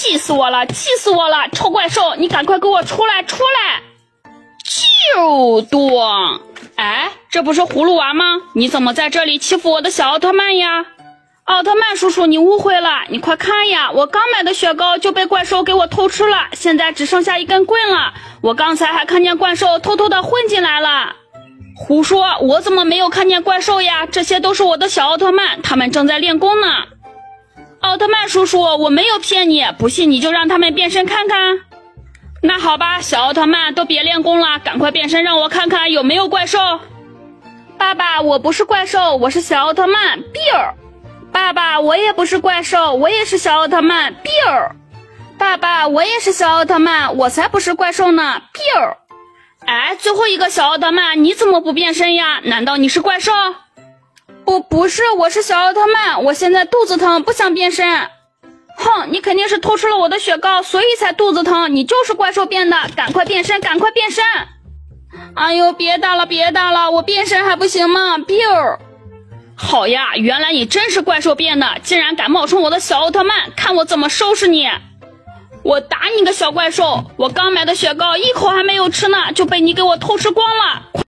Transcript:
气死我了，气死我了！臭怪兽，你赶快给我出来，出来！就咚！哎，这不是葫芦娃吗？你怎么在这里欺负我的小奥特曼呀？奥特曼叔叔，你误会了，你快看呀，我刚买的雪糕就被怪兽给我偷吃了，现在只剩下一根棍了。我刚才还看见怪兽偷偷的混进来了。胡说，我怎么没有看见怪兽呀？这些都是我的小奥特曼，他们正在练功呢。奥特曼叔叔，我没有骗你，不信你就让他们变身看看。那好吧，小奥特曼都别练功了，赶快变身让我看看有没有怪兽。爸爸，我不是怪兽，我是小奥特曼 Bill。爸爸，我也不是怪兽，我也是小奥特曼 Bill。爸爸，我也是小奥特曼，我才不是怪兽呢 Bill。哎，最后一个小奥特曼，你怎么不变身呀？难道你是怪兽？不是，我是小奥特曼，我现在肚子疼，不想变身。哼，你肯定是偷吃了我的雪糕，所以才肚子疼，你就是怪兽变的，赶快变身，赶快变身！哎呦，别打了，别打了，我变身还不行吗 ？Bill。好呀，原来你真是怪兽变的，竟然敢冒充我的小奥特曼，看我怎么收拾你！我打你个小怪兽！我刚买的雪糕一口还没有吃呢，就被你给我偷吃光了！